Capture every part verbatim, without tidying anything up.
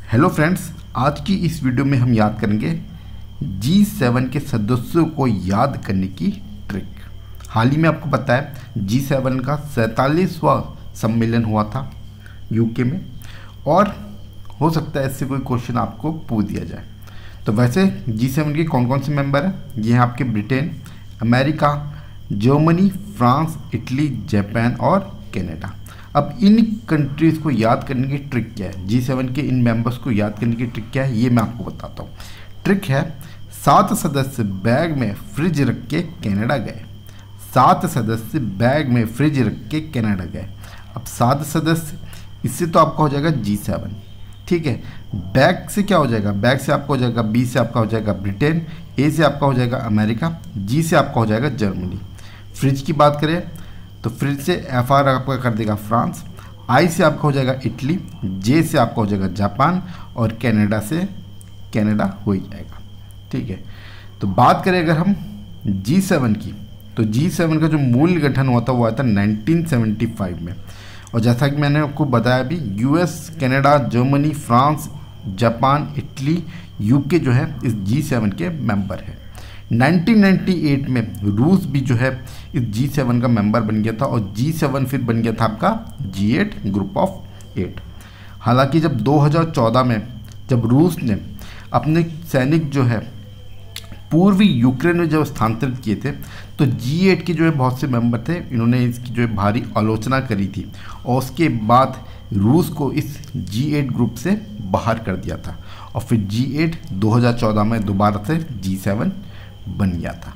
Hello friends, आज की इस वीडियो में हम याद करेंगे जी सेवन के सदस्यों को याद करने की ट्रिक। हाल ही में आपको पता है जी सेवन का सैंतालीसवां सम्मेलन हुआ था यूके में, और हो सकता है इससे कोई क्वेश्चन आपको पूछ दिया जाए। तो वैसे जी सेवन के कौन कौन से मेंबर हैं? ये हैं आपके Britain, America, Germany, France, Italy, Japan और कनाडा। अब इन कंट्रीज़ को याद करने की ट्रिक क्या है, जी सेवन के इन मेंबर्स को याद करने की ट्रिक क्या है, ये मैं आपको बताता हूँ। ट्रिक है, सात सदस्य बैग में फ्रिज रख के कनाडा गए। सात सदस्य बैग में फ्रिज रख के कनाडा गए। अब सात सदस्य, इससे तो आपका हो जाएगा जी सेवन, ठीक है। बैग से क्या हो जाएगा? बैग से आपका हो जाएगा, बी से आपका हो जाएगा ब्रिटेन, ए से आपका हो जाएगा अमेरिका, जी से आपका हो जाएगा जर्मनी। फ्रिज की बात करें तो फ्रिज से एफ आर आपका कर देगा फ्रांस, आई से आपका हो जाएगा इटली, जे से आपका हो जाएगा जापान, और कनाडा से कनाडा हो ही जाएगा, ठीक है। तो बात करें अगर हम जी सेवन की, तो जी सेवन का जो मूल गठन हुआ था वो आया था नाइनटीन सेवेंटी फाइव में, और जैसा कि मैंने आपको बताया भी, US, Canada, Germany, France, Japan, Italy, UK जो है इस जी सेवन के मेंबर है। नाइनटीन नाइंटी एट में रूस भी जो है इस जी सेवन का मेंबर बन गया था, और जी सेवन फिर बन गया था आपका G eight, group of eight. हालांकि जब दो हज़ार चौदह में जब रूस ने अपने सैनिक जो है पूर्वी यूक्रेन में जब स्थानांतरित किए थे, तो जी एट के जो है बहुत से मेंबर थे, इन्होंने इसकी जो है भारी आलोचना करी थी, और उसके बाद रूस को इस जी एट ग्रुप से बाहर कर दिया था, और फिर जी एट दो हज़ार चौदह में दोबारा से जी सेवन बन गया था।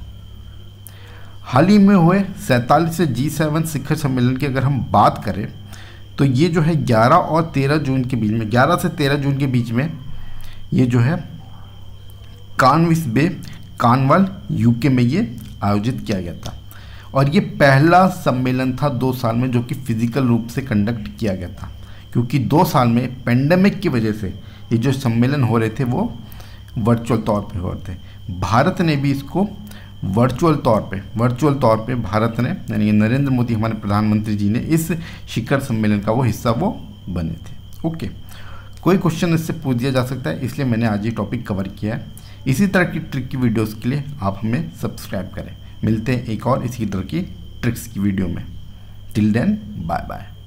हाल ही में हुए सैंतालीसवें जी सेवन शिखर सम्मेलन की अगर हम बात करें तो ये जो है ग्यारह और तेरह जून के बीच में, ग्यारह से तेरह जून के बीच में ये जो है कॉर्नवालिस बे, कॉर्नवाल, यूके में ये आयोजित किया गया था, और ये पहला सम्मेलन था दो साल में जो कि फिजिकल रूप से कंडक्ट किया गया था, क्योंकि दो साल में पेंडेमिक की वजह से ये जो सम्मेलन हो रहे थे वो वर्चुअल तौर पे हो रहे थे। भारत ने भी इसको वर्चुअल तौर पे वर्चुअल तौर पे भारत ने, यानी नरेंद्र मोदी हमारे प्रधानमंत्री जी ने इस शिखर सम्मेलन का वो हिस्सा वो बने थे। ओके, कोई क्वेश्चन इससे पूछ दिया जा सकता है, इसलिए मैंने आज ये टॉपिक कवर किया है। इसी तरह की ट्रिक की वीडियोस के लिए आप हमें सब्सक्राइब करें। मिलते हैं एक और इसी तरह की ट्रिक्स की वीडियो में। Till then, bye bye.